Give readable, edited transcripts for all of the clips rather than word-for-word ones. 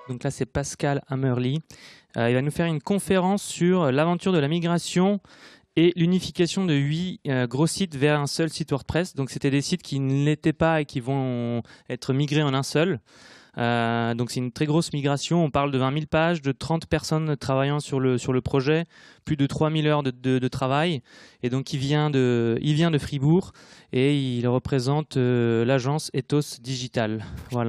Donc là, c'est Pascal Hammerly. Il va nous faire une conférence sur l'aventure de la migration et l'unification de 8 gros sites vers un seul site WordPress. Donc c'était des sites qui ne l'étaient pas et qui vont être migrés en un seul. Donc c'est une très grosse migration. On parle de 20 000 pages, de 30 personnes travaillant sur le projet, plus de 3 000 heures de travail. Et donc il vient de Fribourg et il représente l'agence Ethos Digital. Voilà.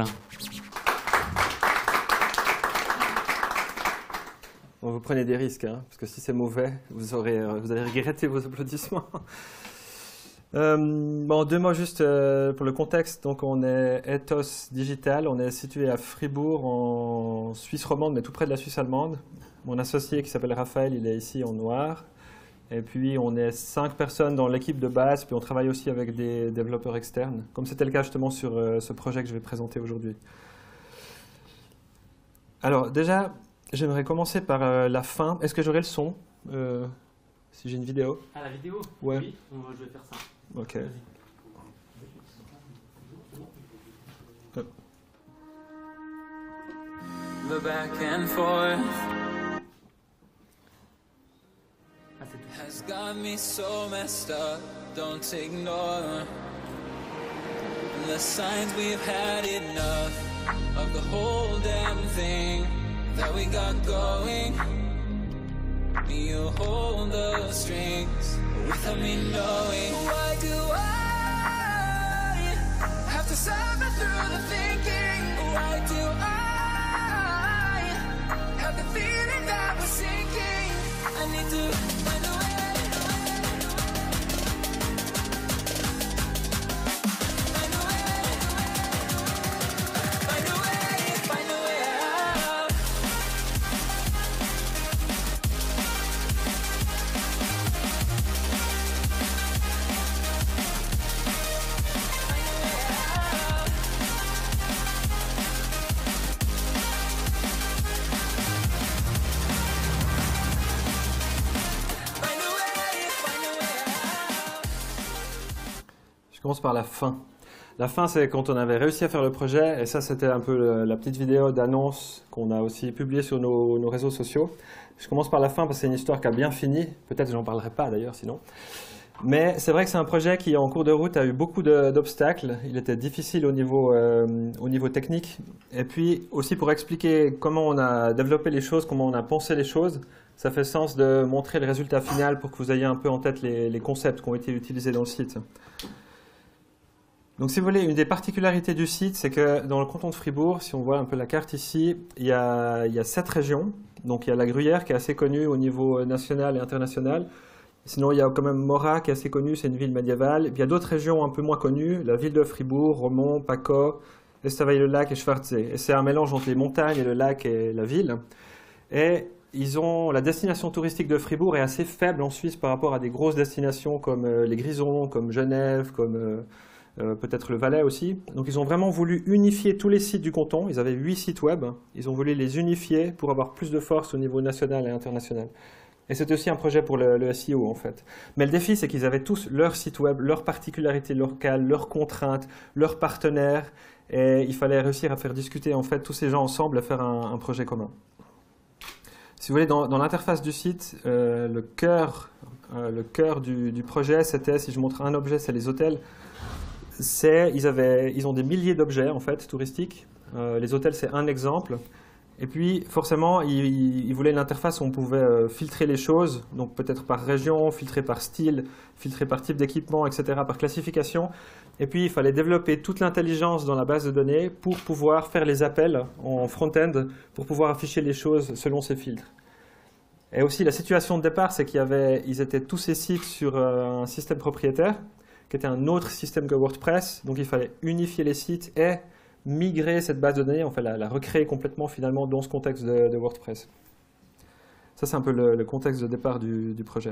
Bon, vous prenez des risques, hein, parce que si c'est mauvais, vous allez regretter vos applaudissements. Bon, 2 mots juste pour le contexte. Donc, on est Ethos Digital, on est situé à Fribourg, en Suisse romande, mais tout près de la Suisse allemande. Mon associé qui s'appelle Raphaël, il est ici en noir. Et puis, on est 5 personnes dans l'équipe de base, puis on travaille aussi avec des développeurs externes, comme c'était le cas justement sur ce projet que je vais présenter aujourd'hui. Alors, déjà, j'aimerais commencer par la fin. Est-ce que j'aurai le son si j'ai une vidéo? Ah, la vidéo? Ouais. Oui, je vais faire ça. Ok. The back and forth has got me so messed up. Don't ignore the signs. We've had enough of the whole damn thing that we got going. You hold the strings without me knowing. Why do I have to suffer through the thinking? Why do I have the feeling that we're sinking? I need to find a way. Je commence par la fin. La fin, c'est quand on avait réussi à faire le projet, et ça, c'était un peu la petite vidéo d'annonce qu'on a aussi publiée sur nos réseaux sociaux. Je commence par la fin parce que c'est une histoire qui a bien fini. Peut-être que j'en parlerai pas d'ailleurs sinon. Mais c'est vrai que c'est un projet qui, en cours de route, a eu beaucoup d'obstacles. Il était difficile au niveau technique. Et puis aussi pour expliquer comment on a développé les choses, comment on a pensé les choses, ça fait sens de montrer le résultat final pour que vous ayez un peu en tête les concepts qui ont été utilisés dans le site. Donc si vous voulez, une des particularités du site, c'est que dans le canton de Fribourg, si on voit un peu la carte ici, il y a 7 régions. Donc il y a la Gruyère qui est assez connue au niveau national et international. Sinon il y a quand même Morat qui est assez connue, c'est une ville médiévale. Il y a d'autres régions un peu moins connues, la ville de Fribourg, Romont, Paco, Estavayer-le-Lac et Schwarzsee. Et c'est un mélange entre les montagnes et le lac et la ville. Et la destination touristique de Fribourg est assez faible en Suisse par rapport à des grosses destinations comme les Grisons, comme Genève, comme peut-être le Valais aussi. Donc ils ont vraiment voulu unifier tous les sites du canton. Ils avaient 8 sites web. Ils ont voulu les unifier pour avoir plus de force au niveau national et international. Et c'était aussi un projet pour le SEO en fait. Mais le défi, c'est qu'ils avaient tous leur site web, leurs particularités locales, leurs contraintes, leurs partenaires. Et il fallait réussir à faire discuter en fait tous ces gens ensemble et faire un projet commun. Si vous voulez, dans l'interface du site, le cœur du projet, c'était, si je montre un objet, c'est les hôtels. Ils ont des milliers d'objets en fait touristiques. Les hôtels, c'est un exemple. Et puis forcément, ils voulaient une interface où on pouvait filtrer les choses, donc peut-être par région, filtrer par style, filtrer par type d'équipement, etc., par classification. Et puis il fallait développer toute l'intelligence dans la base de données pour pouvoir faire les appels en front-end, pour pouvoir afficher les choses selon ces filtres. Et aussi la situation de départ, c'est qu'ils étaient tous ces sites sur un système propriétaire, qui était un autre système que WordPress, donc il fallait unifier les sites et migrer cette base de données, enfin la recréer complètement finalement dans ce contexte de WordPress. Ça c'est un peu le contexte de départ du projet.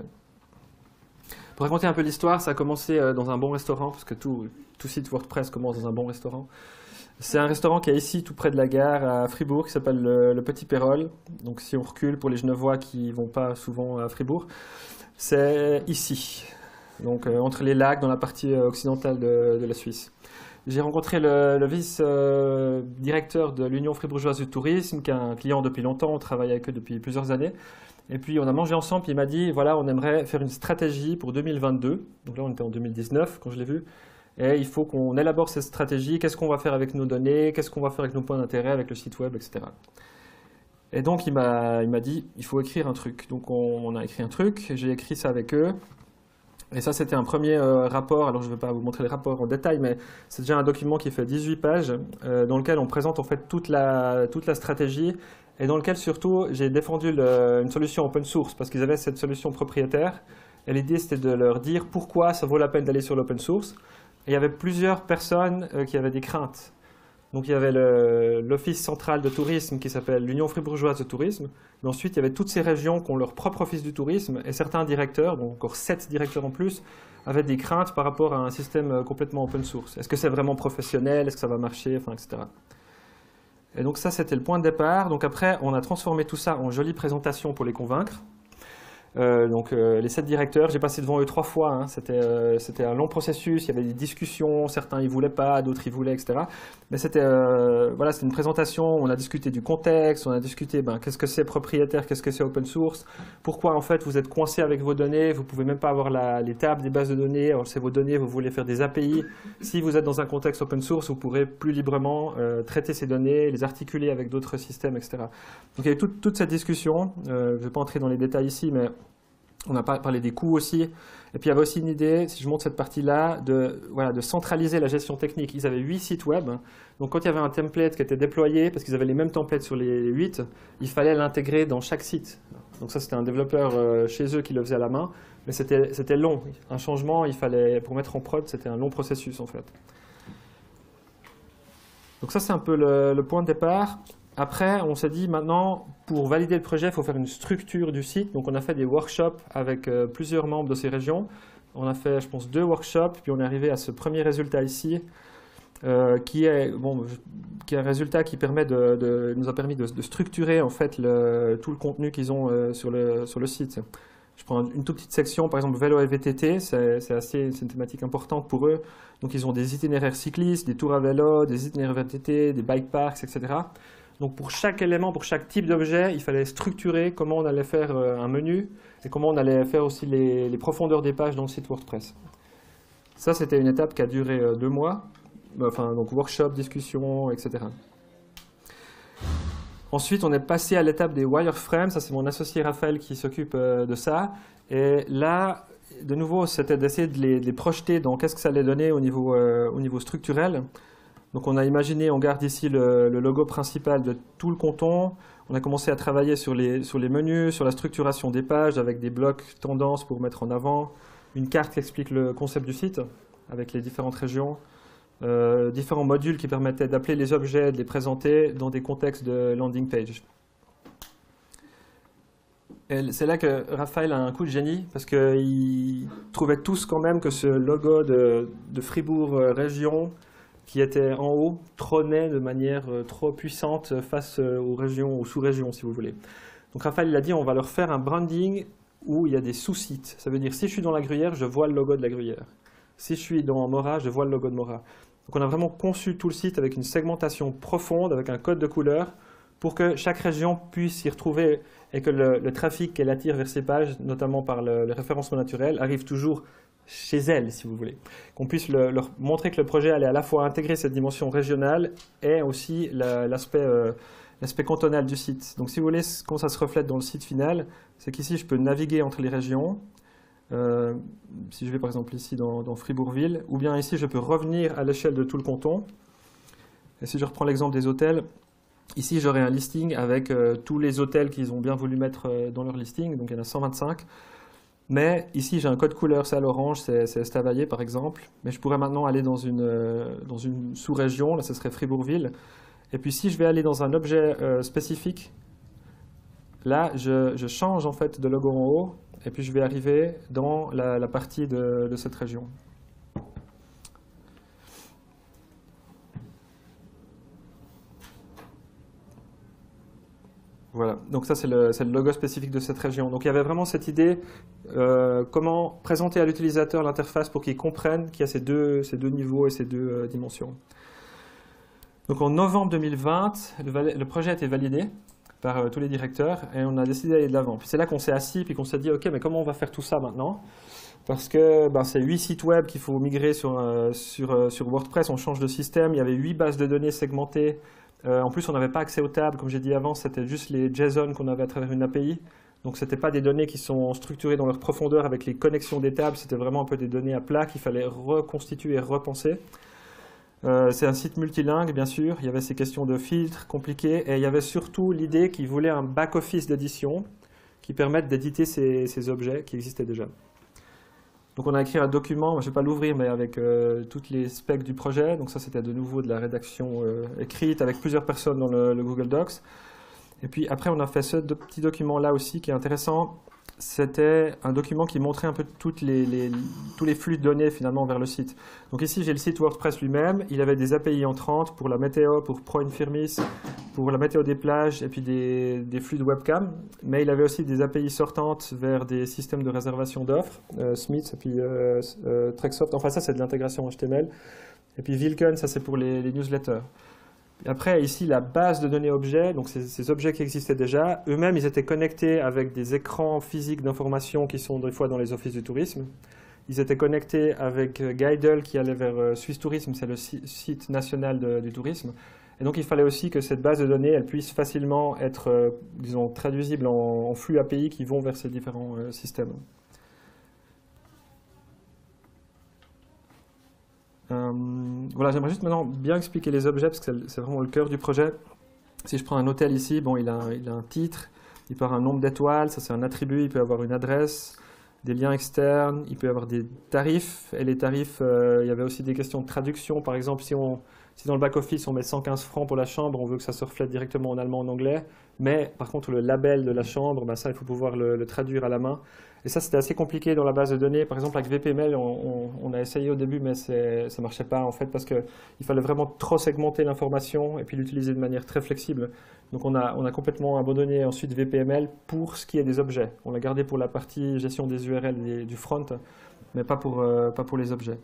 Pour raconter un peu l'histoire, ça a commencé dans un bon restaurant, parce que tout site WordPress commence dans un bon restaurant. C'est un restaurant qui est ici tout près de la gare à Fribourg, qui s'appelle le Petit Pérol. Donc si on recule pour les Genevois qui ne vont pas souvent à Fribourg, c'est ici. Donc entre les lacs dans la partie occidentale de la Suisse. j'ai rencontré le vice-directeur de l'Union fribourgeoise du tourisme, qui est un client depuis longtemps, on travaille avec eux depuis plusieurs années. Et puis on a mangé ensemble, puis il m'a dit, voilà, on aimerait faire une stratégie pour 2022. Donc là, on était en 2019 quand je l'ai vu. Et il faut qu'on élabore cette stratégie, qu'est-ce qu'on va faire avec nos données, qu'est-ce qu'on va faire avec nos points d'intérêt, avec le site web, etc. Et donc il m'a dit, il faut écrire un truc. Donc on a écrit un truc, j'ai écrit ça avec eux. Et ça, c'était un premier rapport. Alors je ne vais pas vous montrer les rapports en détail, mais c'est déjà un document qui fait 18 pages, dans lequel on présente en fait toute la stratégie, et dans lequel surtout j'ai défendu une solution open source, parce qu'ils avaient cette solution propriétaire. Et l'idée, c'était de leur dire pourquoi ça vaut la peine d'aller sur l'open source. Et il y avait plusieurs personnes qui avaient des craintes. Donc il y avait l'Office central de tourisme qui s'appelle l'Union fribourgeoise de tourisme. Mais ensuite, il y avait toutes ces régions qui ont leur propre office du tourisme, et certains directeurs, donc encore 7 directeurs en plus, avaient des craintes par rapport à un système complètement open source. Est-ce que c'est vraiment professionnel? Est-ce que ça va marcher? Enfin, etc. Et donc ça, c'était le point de départ. Donc après, on a transformé tout ça en jolie présentation pour les convaincre. Les 7 directeurs, j'ai passé devant eux 3 fois, hein. C'était un long processus, il y avait des discussions, certains ils voulaient pas, d'autres ils voulaient, etc. Mais c'était une présentation, on a discuté du contexte, on a discuté qu'est-ce que c'est propriétaire, qu'est-ce que c'est open source, pourquoi en fait vous êtes coincé avec vos données, vous pouvez même pas avoir les tables des bases de données, alors c'est vos données, vous voulez faire des API. Si vous êtes dans un contexte open source, vous pourrez plus librement traiter ces données, les articuler avec d'autres systèmes, etc. Donc il y a eu toute cette discussion, je ne vais pas entrer dans les détails ici, mais on a parlé des coûts aussi. Et puis il y avait aussi une idée, si je montre cette partie-là, de centraliser la gestion technique. Ils avaient 8 sites web. Donc quand il y avait un template qui était déployé, parce qu'ils avaient les mêmes templates sur les 8, il fallait l'intégrer dans chaque site. Donc ça, c'était un développeur chez eux qui le faisait à la main. Mais c'était long. Un changement, pour mettre en prod, c'était un long processus en fait. Donc ça, c'est un peu le point de départ. Après, on s'est dit maintenant, pour valider le projet, il faut faire une structure du site. Donc on a fait des workshops avec plusieurs membres de ces régions. On a fait, je pense, 2 workshops, puis on est arrivé à ce premier résultat ici, qui est un résultat qui nous a permis de structurer en fait tout le contenu qu'ils ont sur le site. Je prends une toute petite section, par exemple vélo et VTT, c'est une thématique importante pour eux. Donc ils ont des itinéraires cyclistes, des tours à vélo, des itinéraires VTT, des bike parks, etc. Donc pour chaque élément, pour chaque type d'objet, il fallait structurer comment on allait faire un menu et comment on allait faire aussi les profondeurs des pages dans le site WordPress. Ça, c'était une étape qui a duré 2 mois, donc workshop, discussion, etc. Ensuite, on est passé à l'étape des wireframes. Ça, c'est mon associé Raphaël qui s'occupe de ça. Et là, de nouveau, c'était d'essayer de les projeter dans qu'est-ce que ça allait donner au niveau structurel. Donc on a imaginé, on garde ici le logo principal de tout le canton. On a commencé à travailler sur les menus, sur la structuration des pages avec des blocs tendances pour mettre en avant, une carte qui explique le concept du site avec les différentes régions, différents modules qui permettaient d'appeler les objets, de les présenter dans des contextes de landing page. C'est là que Raphaël a un coup de génie parce qu'ils trouvaient tous quand même que ce logo de Fribourg région qui était en haut, trônait de manière trop puissante face aux régions, aux sous-régions, si vous voulez. Donc Raphaël il a dit, on va leur faire un branding où il y a des sous-sites. Ça veut dire, si je suis dans la Gruyère, je vois le logo de la Gruyère. Si je suis dans Morat, je vois le logo de Morat. Donc on a vraiment conçu tout le site avec une segmentation profonde, avec un code de couleur, pour que chaque région puisse s'y retrouver et que le trafic qu'elle attire vers ces pages, notamment par le référencement naturel, arrive toujours chez elle, si vous voulez. Qu'on puisse leur montrer que le projet allait à la fois intégrer cette dimension régionale et aussi l'aspect cantonal du site. Donc si vous voulez, quand ça se reflète dans le site final, c'est qu'ici je peux naviguer entre les régions. Si je vais par exemple ici dans Fribourg-Ville, ou bien ici je peux revenir à l'échelle de tout le canton. Et si je reprends l'exemple des hôtels, ici j'aurai un listing avec tous les hôtels qu'ils ont bien voulu mettre dans leur listing, donc il y en a 125. Mais ici, j'ai un code couleur, c'est à l'orange, c'est Estavayer par exemple. Mais je pourrais maintenant aller dans une sous-région, là ce serait Fribourg-Ville. Et puis si je vais aller dans un objet spécifique, là je change en fait de logo en haut, et puis je vais arriver dans la partie de cette région. Voilà, donc ça c'est le logo spécifique de cette région. Donc il y avait vraiment cette idée, comment présenter à l'utilisateur l'interface pour qu'il comprenne qu'il y a ces deux niveaux et ces deux dimensions. Donc en novembre 2020, le projet a été validé par tous les directeurs et on a décidé d'aller de l'avant. Puis c'est là qu'on s'est assis et qu'on s'est dit, ok, mais comment on va faire tout ça maintenant? Parce que c'est 8 sites web qu'il faut migrer sur WordPress, on change de système, il y avait 8 bases de données segmentées. En plus, on n'avait pas accès aux tables, comme j'ai dit avant, c'était juste les JSON qu'on avait à travers une API. Donc, ce n'était pas des données qui sont structurées dans leur profondeur avec les connexions des tables, c'était vraiment un peu des données à plat qu'il fallait reconstituer et repenser. C'est un site multilingue, bien sûr, il y avait ces questions de filtres compliquées, et il y avait surtout l'idée qu'ils voulaient un back-office d'édition qui permette d'éditer ces objets qui existaient déjà. Donc on a écrit un document, je ne vais pas l'ouvrir, mais avec toutes les specs du projet. Donc ça, c'était de nouveau de la rédaction écrite avec plusieurs personnes dans le Google Docs. Et puis après, on a fait ce petit document-là aussi qui est intéressant. C'était un document qui montrait un peu tous les flux de données finalement vers le site. Donc ici, j'ai le site WordPress lui-même. Il avait des API entrantes pour la météo, pour Pro Infirmis, pour la météo des plages et puis des flux de webcam. Mais il avait aussi des API sortantes vers des systèmes de réservation d'offres, Smith et puis Tracksoft. Enfin, ça, c'est de l'intégration HTML. Et puis Vilken, ça, c'est pour les newsletters. Et après, ici, la base de données objets, donc ces objets qui existaient déjà, eux-mêmes, ils étaient connectés avec des écrans physiques d'information qui sont des fois dans les offices du tourisme. Ils étaient connectés avec Guidel qui allait vers Swiss Tourisme, c'est le site national du tourisme. Et donc, il fallait aussi que cette base de données, elle puisse facilement être, disons, traduisible en flux API qui vont vers ces différents systèmes. Voilà, j'aimerais juste maintenant bien expliquer les objets parce que c'est vraiment le cœur du projet. Si je prends un hôtel ici, bon, il a un titre, il peut avoir un nombre d'étoiles, ça c'est un attribut, il peut avoir une adresse, des liens externes, il peut avoir des tarifs. Et les tarifs, il y avait aussi des questions de traduction. Par exemple, si dans le back-office on met 115 francs pour la chambre, on veut que ça se reflète directement en allemand, en anglais. Mais par contre, le label de la chambre, ça, il faut pouvoir le traduire à la main. Et ça, c'était assez compliqué dans la base de données. Par exemple, avec VPML, on a essayé au début, mais ça ne marchait pas en fait parce qu'il fallait vraiment trop segmenter l'information et puis l'utiliser de manière très flexible. Donc on a complètement abandonné ensuite VPML pour ce qui est des objets. On l'a gardé pour la partie gestion des URL et du front, mais pas pour les objets.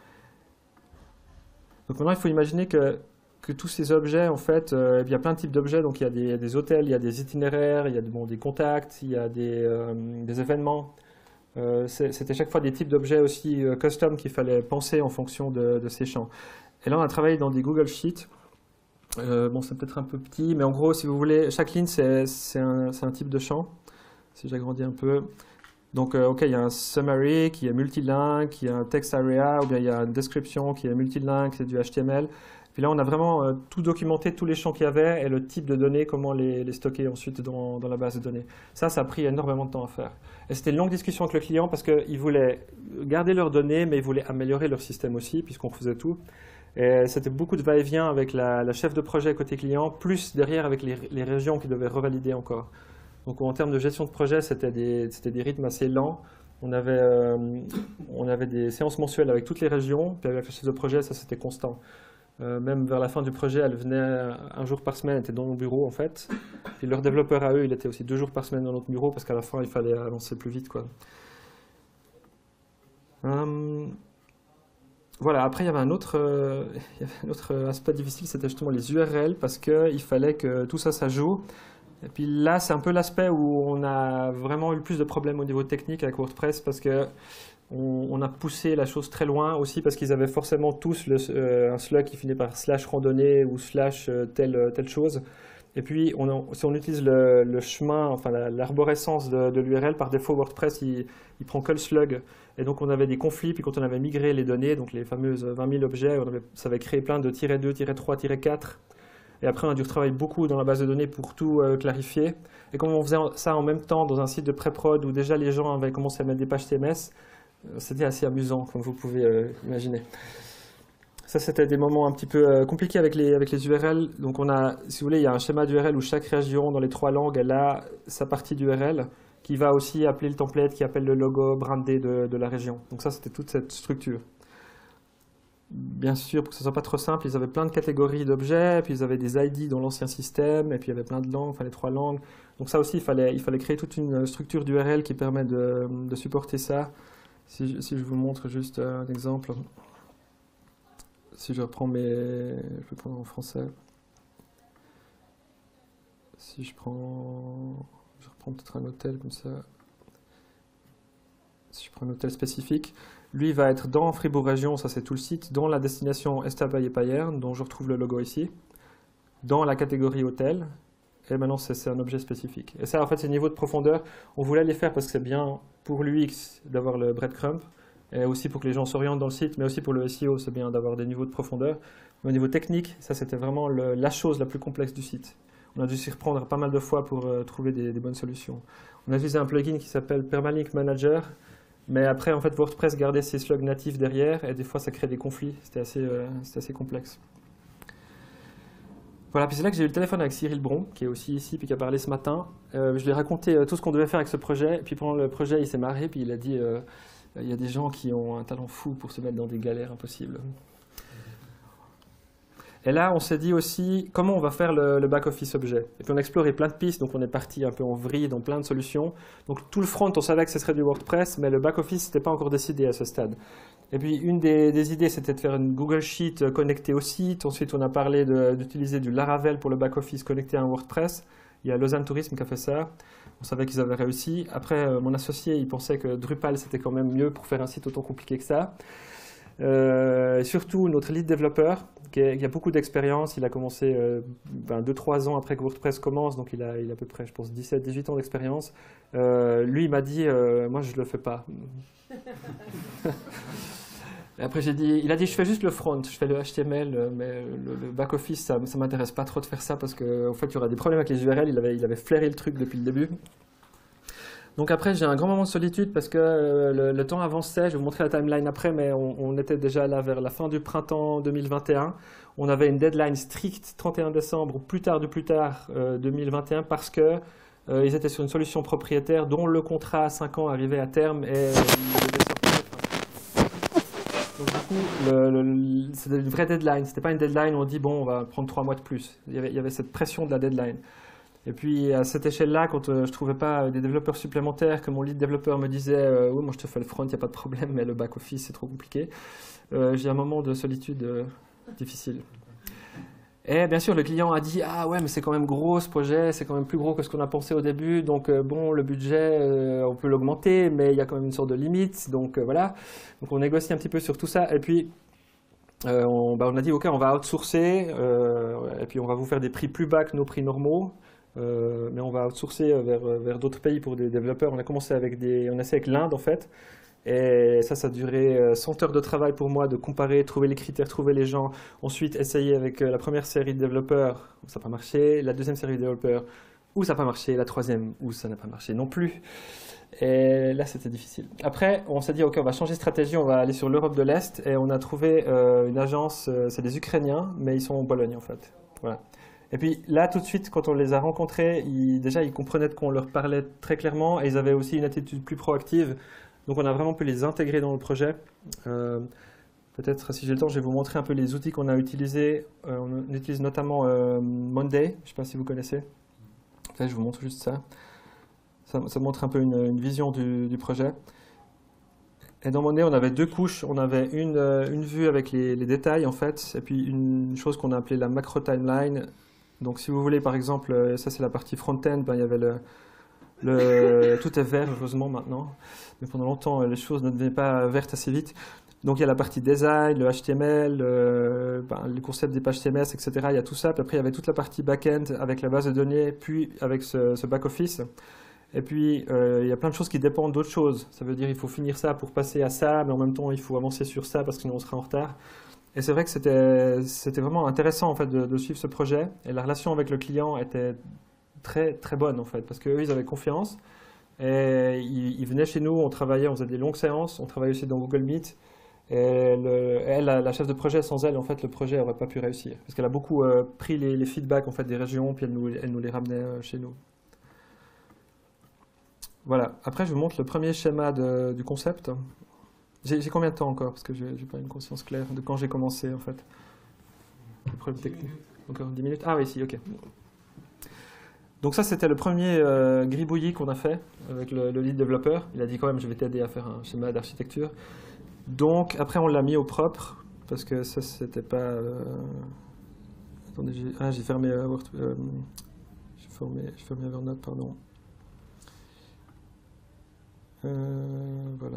Donc maintenant, il faut imaginer que tous ces objets, en fait, il y a plein de types d'objets. Donc il y a des hôtels, il y a des itinéraires, il y a des contacts, il y a des événements. C'était chaque fois des types d'objets aussi custom qu'il fallait penser en fonction de ces champs. Et là, on a travaillé dans des Google Sheets. Bon, c'est peut-être un peu petit, mais en gros, si vous voulez, chaque ligne, c'est un type de champ. Si j'agrandis un peu. Donc, OK, il y a un summary qui est multilingue, il y a un text area, ou bien il y a une description qui est multilingue, c'est du HTML. Puis là, on a vraiment tout documenté, tous les champs qu'il y avait et le type de données, comment les stocker ensuite dans la base de données. Ça a pris énormément de temps à faire. Et c'était une longue discussion avec le client parce qu'ils voulaient garder leurs données, mais ils voulaient améliorer leur système aussi, puisqu'on faisait tout. Et c'était beaucoup de va-et-vient avec la chef de projet côté client, plus derrière avec les régions qui devaient revalider encore. Donc en termes de gestion de projet, c'était des rythmes assez lents. On avait des séances mensuelles avec toutes les régions, puis avec la chef de projet, ça c'était constant. Même vers la fin du projet, elle venait un jour par semaine, elle était dans mon bureau en fait. Puis leur développeur à eux, il était aussi 2 jours par semaine dans notre bureau parce qu'à la fin, il fallait avancer plus vite, quoi. Voilà, après il y avait un autre aspect difficile, c'était justement les URL parce qu'il fallait que tout ça joue. Et puis là, c'est un peu l'aspect où on a vraiment eu le plus de problèmes au niveau technique avec WordPress parce que on a poussé la chose très loin aussi parce qu'ils avaient forcément tous un slug qui finit par / randonnée ou / telle chose. Et puis, si on utilise le chemin, enfin l'arborescence de l'URL, par défaut, WordPress, il prend que le slug. Et donc, on avait des conflits. Puis, quand on avait migré les données, donc les fameuses 20 000 objets, ça avait créé plein de -2, -3, -4. Et après, on a dû retravailler beaucoup dans la base de données pour tout clarifier. Et comme on faisait ça en même temps dans un site de pré-prod où déjà les gens avaient commencé à mettre des pages CMS, c'était assez amusant, comme vous pouvez imaginer. Ça, c'était des moments un petit peu compliqués avec les URL. Donc, si vous voulez, il y a un schéma d'URL où chaque région dans les 3 langues, elle a sa partie d'URL qui va aussi appeler le template qui appelle le logo brandé de la région. Donc ça, c'était toute cette structure. bien sûr, pour que ce soit pas trop simple, ils avaient plein de catégories d'objets, puis ils avaient des ID dans l'ancien système, et puis il y avait plein de langues, il fallait 3 langues. Donc ça aussi, il fallait créer toute une structure d'URL qui permet de supporter ça. Si je vous montre juste un exemple, si je reprends je vais prendre en français. Si je reprends peut-être un hôtel comme ça. Si je prends un hôtel spécifique, lui va être dans Fribourg Région, ça c'est tout le site, dans la destination Estavayer Payerne, dont je retrouve le logo ici, dans la catégorie hôtel, et maintenant c'est un objet spécifique. Et ça en fait c'est le niveau de profondeur, on voulait les faire parce que c'est bien pour l'UX d'avoir le breadcrumb, et aussi pour que les gens s'orientent dans le site, mais aussi pour le SEO c'est bien d'avoir des niveaux de profondeur. Mais au niveau technique, ça c'était vraiment la chose la plus complexe du site. On a dû s'y reprendre pas mal de fois pour trouver des bonnes solutions. On a utilisé un plugin qui s'appelle Permalink Manager, mais après, en fait, WordPress gardait ses slugs natifs derrière, et des fois, ça crée des conflits. C'était assez complexe. Voilà, puis c'est là que j'ai eu le téléphone avec Cyril Bron, qui est aussi ici, puis qui a parlé ce matin. Je lui ai raconté tout ce qu'on devait faire avec ce projet, et puis pendant le projet, il s'est marré, puis il a dit il y a des gens qui ont un talent fou pour se mettre dans des galères impossibles. Et là, on s'est dit aussi comment on va faire le back-office objet. Et puis on a exploré plein de pistes, donc on est parti un peu en vrille dans plein de solutions. Donc tout le front, on savait que ce serait du WordPress, mais le back-office, n'était pas encore décidé à ce stade. Et puis une des idées, c'était de faire une Google Sheet connectée au site. Ensuite, on a parlé d'utiliser du Laravel pour le back-office connecté à un WordPress. Il y a Lausanne Tourisme qui a fait ça. On savait qu'ils avaient réussi. Après, mon associé, il pensait que Drupal, c'était quand même mieux pour faire un site autant compliqué que ça. Et surtout, notre lead développeur, qui a beaucoup d'expérience, il a commencé 2-3 ans après que WordPress commence, donc il a à peu près, je pense, 17-18 ans d'expérience. Lui, il m'a dit, moi, je ne le fais pas. Et après, il a dit, je fais juste le front, je fais le HTML, mais le back-office, ça ne m'intéresse pas trop de faire ça, parce qu'en fait, il y aura des problèmes avec les URL, il avait flairé le truc depuis le début. Donc après, j'ai un grand moment de solitude parce que le temps avançait. Je vais vous montrer la timeline après, mais on était déjà là vers la fin du printemps 2021. On avait une deadline stricte, 31 décembre, ou plus tard 2021, parce que ils étaient sur une solution propriétaire dont le contrat à 5 ans arrivait à terme et il devait sortir. Donc du coup, c'était une vraie deadline. C'était pas une deadline où on dit bon, on va prendre 3 mois de plus. Il y avait cette pression de la deadline. Et puis à cette échelle-là, quand je ne trouvais pas des développeurs supplémentaires, que mon lead développeur me disait oui, moi je te fais le front, il n'y a pas de problème, mais le back-office c'est trop compliqué, j'ai un moment de solitude difficile. Et bien sûr, le client a dit ah ouais, mais c'est quand même gros ce projet, c'est quand même plus gros que ce qu'on a pensé au début, donc bon, le budget, on peut l'augmenter, mais il y a quand même une sorte de limite, donc voilà. Donc on négocie un petit peu sur tout ça, et puis on a dit ok, on va outsourcer, et puis on va vous faire des prix plus bas que nos prix normaux. Mais on va outsourcer vers d'autres pays pour des développeurs. On a commencé avec l'Inde en fait, et ça a duré 100 heures de travail pour moi de comparer, trouver les critères, trouver les gens. Ensuite, essayer avec la première série de développeurs où ça n'a pas marché, la deuxième série de développeurs où ça n'a pas marché, la troisième où ça n'a pas marché non plus. Et là, c'était difficile. Après, on s'est dit ok, on va changer de stratégie, on va aller sur l'Europe de l'Est, et on a trouvé une agence, c'est des Ukrainiens, mais ils sont en Pologne en fait. Voilà. Et puis là, tout de suite, quand on les a rencontrés, ils comprenaient qu'on leur parlait très clairement, et ils avaient aussi une attitude plus proactive. Donc on a vraiment pu les intégrer dans le projet. Peut-être, si j'ai le temps, je vais vous montrer un peu les outils qu'on a utilisés. On utilise notamment Monday, je ne sais pas si vous connaissez. Là, je vous montre juste ça. Ça montre un peu une vision du projet. Et dans Monday, on avait 2 couches. On avait une vue avec les détails, en fait, et puis une chose qu'on a appelée la macro timeline. Donc si vous voulez, par exemple, ça c'est la partie front-end, il y avait tout est vert, heureusement maintenant, mais pendant longtemps les choses ne devenaient pas vertes assez vite. Donc il y a la partie design, le HTML, le concept des pages CMS, etc. Il y a tout ça, puis après il y avait toute la partie back-end avec la base de données, puis avec ce back-office. Et puis il y a plein de choses qui dépendent d'autres choses. Ça veut dire qu'il faut finir ça pour passer à ça, mais en même temps il faut avancer sur ça parce que sinon on sera en retard. Et c'est vrai que c'était vraiment intéressant en fait de suivre ce projet, et la relation avec le client était très très bonne en fait, parce qu'eux ils avaient confiance, et ils venaient chez nous, on travaillait, on faisait des longues séances, on travaillait aussi dans Google Meet, et elle, la chef de projet, sans elle en fait le projet n'aurait pas pu réussir, parce qu'elle a beaucoup pris les feedbacks en fait des régions, puis elle nous les ramenait chez nous. Voilà, après je vous montre le premier schéma du concept. J'ai combien de temps encore? Parce que j'ai pas une conscience claire de quand j'ai commencé en fait. Le problème technique. Encore 10 minutes? Ah oui, si, ok. Donc ça, c'était le premier gribouillis qu'on a fait avec le lead développeur. Il a dit quand même, je vais t'aider à faire un schéma d'architecture. Donc après, on l'a mis au propre, parce que ça, c'était pas... Attendez, j'ai fermé j'ai fermé Evernote, pardon. Voilà.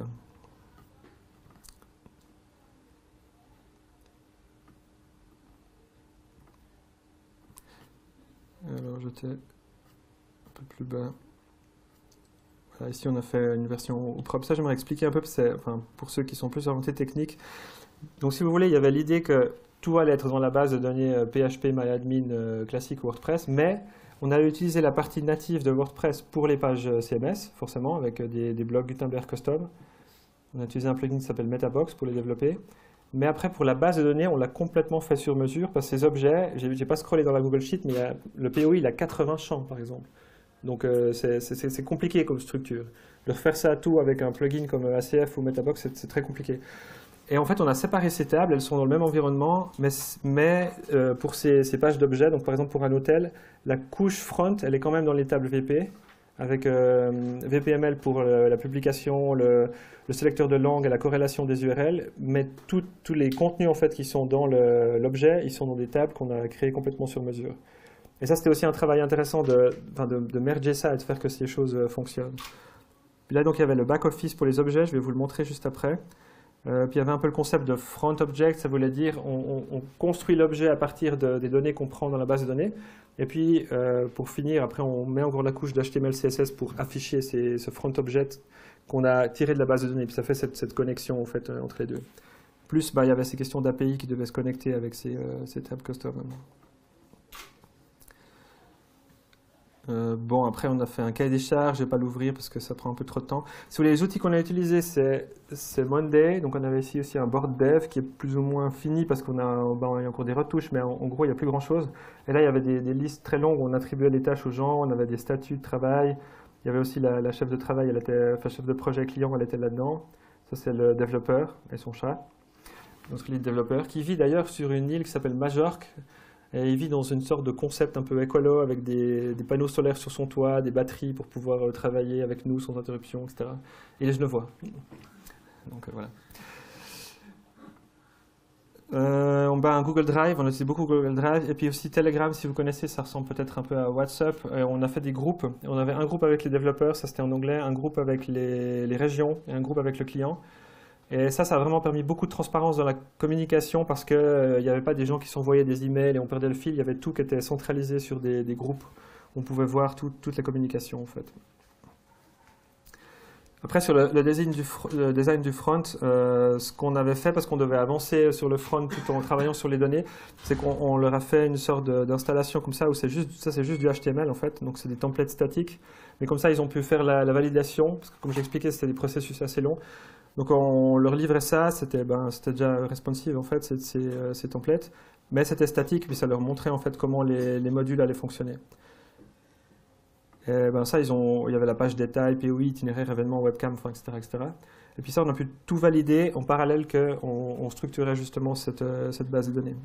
Alors, j'étais un peu plus bas. Voilà, ici, on a fait une version au propre. Ça, j'aimerais expliquer un peu, enfin, pour ceux qui sont plus orientés techniques. Donc, si vous voulez, il y avait l'idée que tout allait être dans la base de données PHP MyAdmin classique WordPress, mais on allait utiliser la partie native de WordPress pour les pages CMS, forcément, avec des blocs Gutenberg Custom. On a utilisé un plugin qui s'appelle Metabox pour les développer. Mais après, pour la base de données, on l'a complètement fait sur mesure, parce que ces objets, j'ai pas scrollé dans la Google Sheet, mais le POI, il a 80 champs, par exemple. Donc, c'est compliqué comme structure. De refaire ça à tout avec un plugin comme ACF ou Metabox, c'est très compliqué. Et en fait, on a séparé ces tables, elles sont dans le même environnement, mais pour ces pages d'objets, donc par exemple pour un hôtel, la couche front, elle est quand même dans les tables VP, avec VPML pour la publication, le sélecteur de langue et la corrélation des URL, mais tous les contenus en fait qui sont dans l'objet, ils sont dans des tables qu'on a créées complètement sur mesure. Et ça, c'était aussi un travail intéressant de merger ça et de faire que ces choses fonctionnent. Puis là, donc, il y avait le back-office pour les objets, je vais vous le montrer juste après. Puis il y avait un peu le concept de front object, ça voulait dire on construit l'objet à partir des données qu'on prend dans la base de données. Et puis pour finir, après on met encore la couche d'HTML, CSS pour afficher ce front object qu'on a tiré de la base de données. Puis ça fait cette connexion en fait, entre les deux. Plus il y avait ces questions d'API qui devaient se connecter avec ces tables custom. Bon, après, on a fait un cahier des charges, je ne vais pas l'ouvrir parce que ça prend un peu trop de temps. Si vous voulez, les outils qu'on a utilisés, c'est Monday. Donc, on avait ici aussi un board dev qui est plus ou moins fini parce qu'on a, il y a encore des retouches, mais en gros, il n'y a plus grand-chose. Et là, il y avait des listes très longues où on attribuait les tâches aux gens, on avait des statuts de travail. Il y avait aussi la chef de travail, chef de projet client, elle était là-dedans. Ça, c'est le développeur et son chat. Notre lead développeur, qui vit d'ailleurs sur une île qui s'appelle Majorque. Et il vit dans une sorte de concept un peu écolo avec des panneaux solaires sur son toit, des batteries pour pouvoir travailler avec nous sans interruption, etc. Et les Genevois. Donc voilà. On bat un Google Drive, on utilise beaucoup Google Drive, et puis aussi Telegram, si vous connaissez, ça ressemble peut-être un peu à WhatsApp. On a fait des groupes. On avait un groupe avec les développeurs, ça c'était en anglais, un groupe avec les régions et un groupe avec le client. Et ça a vraiment permis beaucoup de transparence dans la communication parce qu'il n'y avait pas des gens qui s'envoyaient des emails et on perdait le fil. Il y avait tout qui était centralisé sur des groupes. On pouvait voir toute la communication en fait. Après, sur le design du front, ce qu'on avait fait, parce qu'on devait avancer sur le front tout en travaillant sur les données, c'est qu'on leur a fait une sorte d'installation comme ça, où c'est juste du HTML en fait, donc c'est des templates statiques. Mais comme ça, ils ont pu faire la validation, parce que comme j'ai expliqué, c'était des processus assez longs. Donc on leur livrait ça, c'était déjà responsive en fait, ces templates, mais c'était statique, puis ça leur montrait en fait comment les modules allaient fonctionner. Et ça, il y avait la page détail, POI, itinéraire, événement, webcam, etc., etc. Et puis ça, on a pu tout valider en parallèle qu'on structurait justement cette base de données.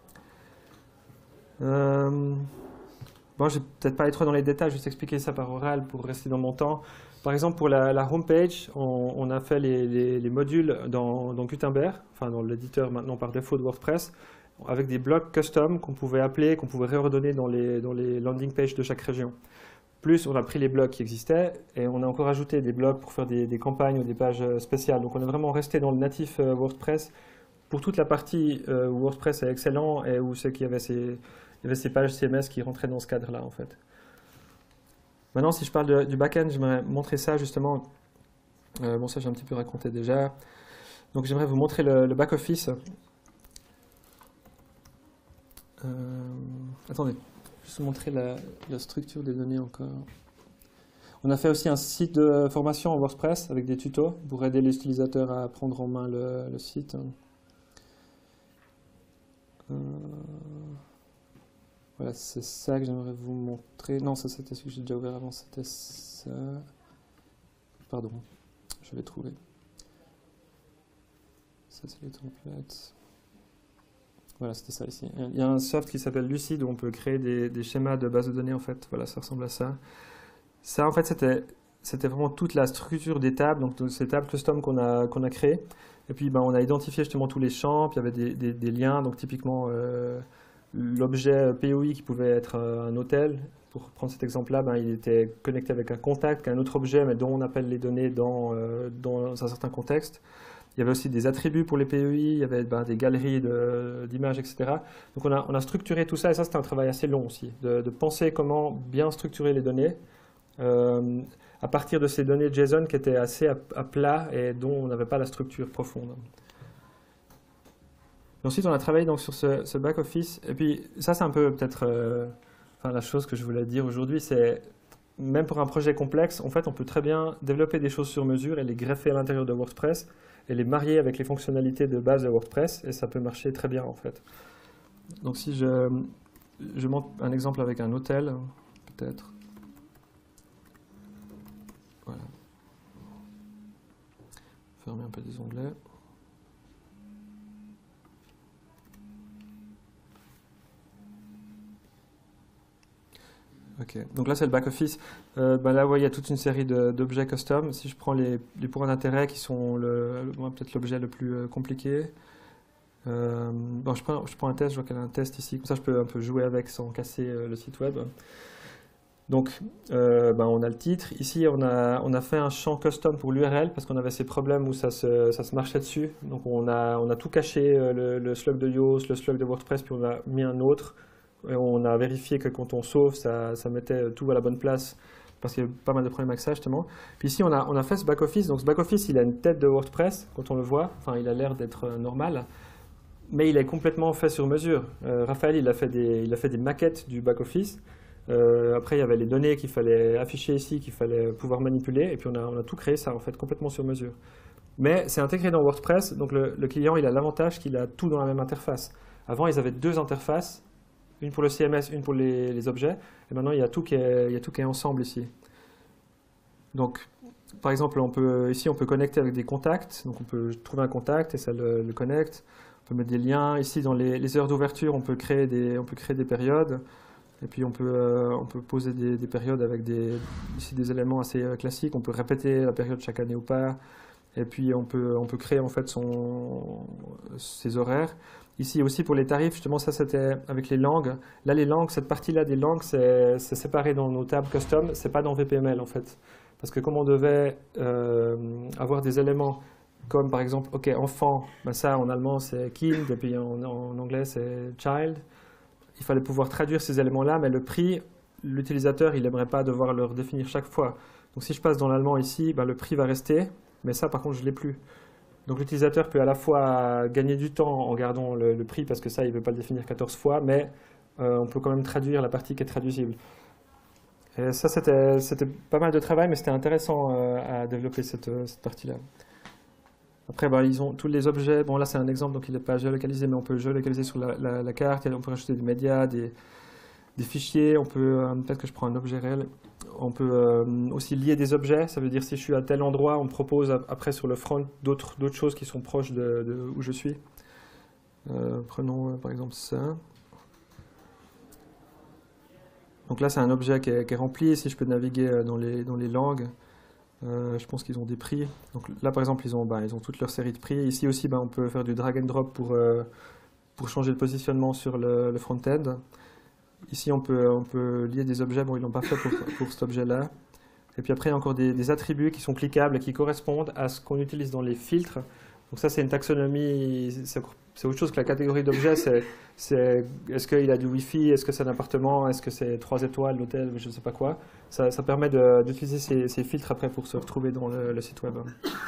Bon, je vais peut-être pas aller trop dans les détails, je vais juste expliquer ça par oral pour rester dans mon temps. Par exemple, pour la homepage, on a fait les modules dans Gutenberg, enfin dans l'éditeur maintenant par défaut de WordPress, avec des blocs custom qu'on pouvait appeler, qu'on pouvait réordonner dans les landing pages de chaque région. Plus, on a pris les blocs qui existaient et on a encore ajouté des blocs pour faire des campagnes ou des pages spéciales. Donc on est vraiment resté dans le natif WordPress pour toute la partie où WordPress est excellent et où c'est qu'il y avait ces pages CMS qui rentraient dans ce cadre-là en fait. Maintenant, si je parle du back-end, j'aimerais montrer ça justement. Bon, ça j'ai un petit peu raconté déjà. Donc j'aimerais vous montrer le back-office. Attendez, juste vous montrer la structure des données encore. On a fait aussi un site de formation en WordPress avec des tutos pour aider les utilisateurs à prendre en main le site. Voilà, c'est ça que j'aimerais vous montrer. Non, ça c'était ce que j'ai déjà ouvert avant, c'était ça. Pardon, je vais trouver. Ça, c'est les templates. Voilà, c'était ça ici. Il y a un soft qui s'appelle Lucid où on peut créer des schémas de base de données en fait. Voilà, ça ressemble à ça. Ça en fait c'était vraiment toute la structure des tables, donc ces tables custom qu'on a créées. Et puis ben, on a identifié justement tous les champs, puis il y avait des liens, donc typiquement l'objet POI qui pouvait être un hôtel. Pour prendre cet exemple-là, ben, il était connecté avec un contact, qu'un autre objet, mais dont on appelle les données dans un certain contexte. Il y avait aussi des attributs pour les POI, il y avait ben, des galeries d'images, etc. Donc on a structuré tout ça, et ça c'était un travail assez long aussi, de penser comment bien structurer les données à partir de ces données JSON qui étaient assez à plat et dont on n'avait pas la structure profonde. Et ensuite on a travaillé donc, sur ce back-office, et puis ça c'est un peu peut-être la chose que je voulais dire aujourd'hui, c'est même pour un projet complexe, en fait on peut très bien développer des choses sur mesure et les greffer à l'intérieur de WordPress, et les marier avec les fonctionnalités de base de WordPress, et ça peut marcher très bien en fait. Donc si je montre un exemple avec un hôtel, peut-être. Voilà. Fermer un peu des onglets. Ok, donc là c'est le back-office. Ben là, il y a toute une série d'objets custom. Si je prends les points d'intérêt qui sont peut-être l'objet le plus compliqué. Bon, je prends un test, je vois qu'il y a un test ici. Comme ça, je peux un peu jouer avec sans casser le site web. Donc, on a le titre. Ici, on a fait un champ custom pour l'URL parce qu'on avait ces problèmes où ça se marchait dessus. Donc, on a tout caché, le slug de Yoast, le slug de WordPress, puis on a mis un autre. Et on a vérifié que quand on sauve, ça mettait tout à la bonne place parce qu'il y a pas mal de problèmes avec ça justement. Puis ici, on a fait ce back-office. Donc ce back-office, il a une tête de WordPress quand on le voit. Enfin, il a l'air d'être normal, mais il est complètement fait sur mesure. Raphaël, il a fait des maquettes du back-office. Après, il y avait les données qu'il fallait afficher ici, qu'il fallait pouvoir manipuler. Et puis on a tout créé ça en fait complètement sur mesure. Mais c'est intégré dans WordPress. Donc le client, il a l'avantage qu'il a tout dans la même interface. Avant, ils avaient deux interfaces. Une pour le CMS, une pour les objets. Et maintenant, il y a tout qui est ensemble ici. Donc, par exemple, ici, on peut connecter avec des contacts. Donc, on peut trouver un contact et ça le connecte. On peut mettre des liens. Ici, dans les heures d'ouverture, on peut créer des périodes. Et puis, on peut poser des périodes avec ici, des éléments assez classiques. On peut répéter la période chaque année ou pas. Et puis, on peut créer en fait ses horaires. Ici aussi pour les tarifs, justement ça c'était avec les langues. Là les langues, cette partie-là des langues c'est séparé dans nos tables custom, c'est pas dans VPML en fait. Parce que comme on devait avoir des éléments comme par exemple, ok enfant, ben ça en allemand c'est kind et puis en anglais c'est child. Il fallait pouvoir traduire ces éléments-là, mais le prix, l'utilisateur il n'aimerait pas devoir le redéfinir chaque fois. Donc si je passe dans l'allemand ici, ben, le prix va rester, mais ça par contre je ne l'ai plus. Donc l'utilisateur peut à la fois gagner du temps en gardant le prix parce que ça, il ne veut pas le définir 14 fois, mais on peut quand même traduire la partie qui est traduisible. Et ça, c'était pas mal de travail, mais c'était intéressant à développer cette partie-là. Après, ils ont tous les objets. Bon, là, c'est un exemple, donc il n'est pas géolocalisé, mais on peut géolocaliser sur la carte. On peut rajouter des médias, des fichiers. On peut, peut-être que je prends un objet réel. On peut aussi lier des objets, ça veut dire si je suis à tel endroit, on me propose après sur le front d'autres choses qui sont proches de où je suis. Prenons par exemple ça. Donc là c'est un objet qui est rempli, si je peux naviguer dans les langues, je pense qu'ils ont des prix. Donc là par exemple ils ont toute leur série de prix. Ici aussi on peut faire du drag and drop pour changer le positionnement sur le front-end. Ici, on peut lier des objets. Bon, ils ne l'ont pas fait pour cet objet-là. Et puis après, il y a encore des attributs qui sont cliquables et qui correspondent à ce qu'on utilise dans les filtres. Donc ça, c'est une taxonomie. C'est autre chose que la catégorie d'objets. Est-ce qu'il a du Wi-Fi? Est-ce que c'est un appartement? Est-ce que c'est 3 étoiles, l'hôtel? Je ne sais pas quoi. Ça permet d'utiliser ces filtres après pour se retrouver dans le site web.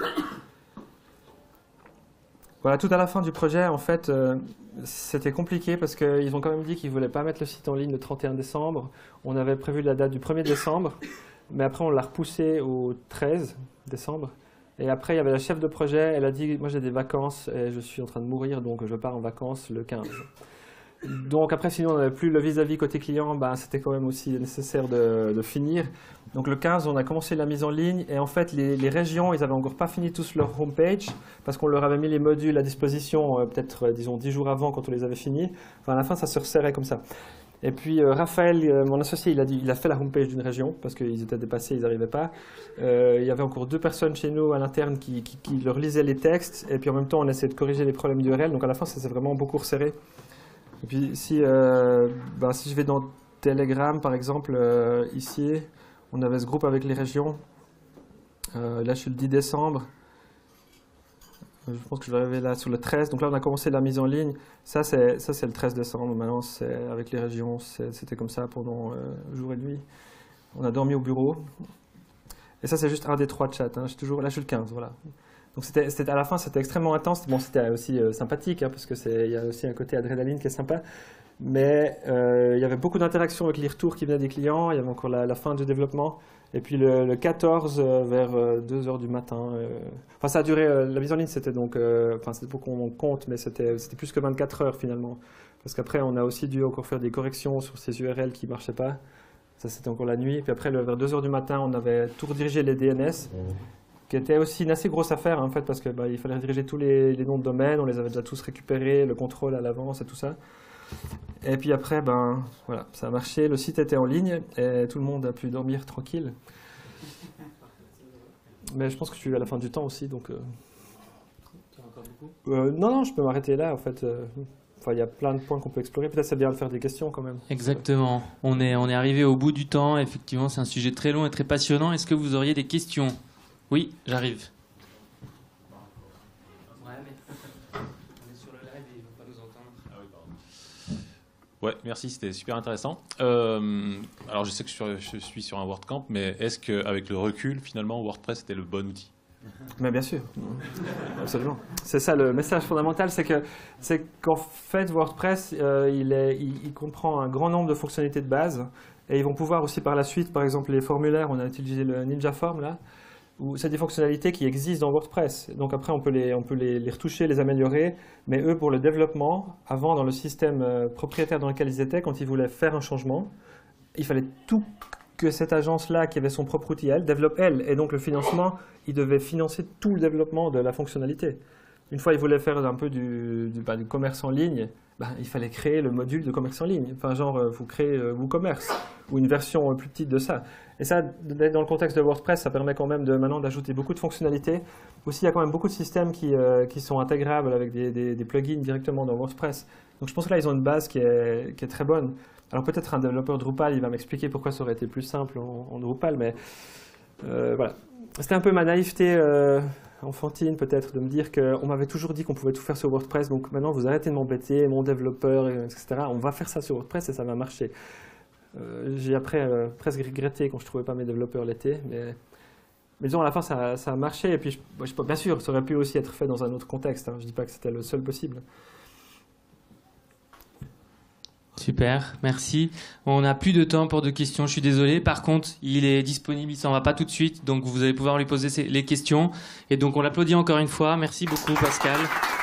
Voilà, tout à la fin du projet, en fait, c'était compliqué parce qu'ils ont quand même dit qu'ils ne voulaient pas mettre le site en ligne le 31 décembre. On avait prévu la date du 1er décembre, mais après on l'a repoussé au 13 décembre. Et après, il y avait la chef de projet, elle a dit « Moi j'ai des vacances et je suis en train de mourir, donc je pars en vacances le 15 ». Donc après, sinon, on n'avait plus le vis-à-vis côté client, ben, c'était quand même aussi nécessaire de finir. Donc le 15, on a commencé la mise en ligne et en fait, les régions, ils n'avaient encore pas fini tous leur homepage parce qu'on leur avait mis les modules à disposition peut-être, disons, 10 jours avant quand on les avait finis. Enfin, à la fin, ça se resserrait comme ça. Et puis Raphaël, mon associé, il a fait la homepage d'une région parce qu'ils étaient dépassés, ils n'arrivaient pas. Il y avait encore 2 personnes chez nous à l'interne qui leur lisaient les textes et puis en même temps, on essayait de corriger les problèmes d'URL. Donc à la fin, ça s'est vraiment beaucoup resserré. Et puis si je vais dans Telegram, par exemple, ici, on avait ce groupe avec les régions. Là, je suis le 10 décembre. Je pense que je vais arriver là sur le 13. Donc là, on a commencé la mise en ligne. Ça, c'est le 13 décembre. Maintenant, c'est avec les régions. C'était comme ça pendant jour et nuit. On a dormi au bureau. Et ça, c'est juste un des 3 chats. Hein. Là, je suis le 15. Voilà. Donc à la fin, c'était extrêmement intense. Bon, c'était aussi sympathique, hein, parce qu'il y a aussi un côté adrénaline qui est sympa. Mais il y avait beaucoup d'interactions avec les retours qui venaient des clients. Il y avait encore la fin du développement. Et puis le 14 vers 2 h du matin. Enfin, ça a duré. La mise en ligne, c'était donc. C'était pour qu'on compte, mais c'était plus que 24 heures finalement. Parce qu'après, on a aussi dû encore faire des corrections sur ces URL qui ne marchaient pas. Ça, c'était encore la nuit. Puis après, vers 2 h du matin, on avait tout redirigé les DNS, qui était aussi une assez grosse affaire en fait, parce que il fallait rediriger tous les noms de domaine. On les avait déjà tous récupérés, le contrôle à l'avance et tout ça. Et puis après, voilà, ça a marché, le site était en ligne et tout le monde a pu dormir tranquille. Mais je pense que je suis à la fin du temps aussi, donc... Non, je peux m'arrêter là, en fait. Il y a plein de points qu'on peut explorer. Peut-être c'est bien de faire des questions quand même. Exactement. On est arrivé au bout du temps. Effectivement, c'est un sujet très long et très passionnant. Est-ce que vous auriez des questions? Oui, j'arrive. Ouais, merci, c'était super intéressant. Alors je sais que je suis sur un WordCamp, mais est-ce qu'avec le recul, finalement, WordPress était le bon outil? Mais bien sûr, absolument. C'est ça le message fondamental, c'est qu'en fait WordPress, il comprend un grand nombre de fonctionnalités de base, et ils vont pouvoir aussi par la suite, par exemple les formulaires, on a utilisé le Ninja Form là, où c'est des fonctionnalités qui existent dans WordPress. Donc après, on peut les retoucher, les améliorer, mais eux, pour le développement, avant, dans le système propriétaire dans lequel ils étaient, quand ils voulaient faire un changement, il fallait tout que cette agence-là, qui avait son propre outil, elle, développe elle. Et donc le financement, ils devaient financer tout le développement de la fonctionnalité. Une fois, ils voulaient faire un peu du commerce en ligne, il fallait créer le module de commerce en ligne. Enfin, genre, vous créez WooCommerce, ou une version plus petite de ça. Et ça, dans le contexte de WordPress, ça permet quand même maintenant d'ajouter beaucoup de fonctionnalités. Aussi, il y a quand même beaucoup de systèmes qui sont intégrables avec des plugins directement dans WordPress. Donc je pense que là, ils ont une base qui est très bonne. Alors peut-être un développeur Drupal, il va m'expliquer pourquoi ça aurait été plus simple en Drupal, mais voilà. C'était un peu ma naïveté enfantine peut-être de me dire qu'on m'avait toujours dit qu'on pouvait tout faire sur WordPress, donc maintenant vous arrêtez de m'embêter, mon développeur, etc. On va faire ça sur WordPress et ça va marcher. J'ai après presque regretté quand je ne trouvais pas mes développeurs l'été, mais disons à la fin ça a marché, et puis bien sûr ça aurait pu aussi être fait dans un autre contexte, hein. Je ne dis pas que c'était le seul possible. Super, merci. On n'a plus de temps pour de questions, je suis désolé. Par contre, il est disponible, il s'en va pas tout de suite, donc vous allez pouvoir lui poser les questions. Et donc on l'applaudit encore une fois. Merci beaucoup Pascal.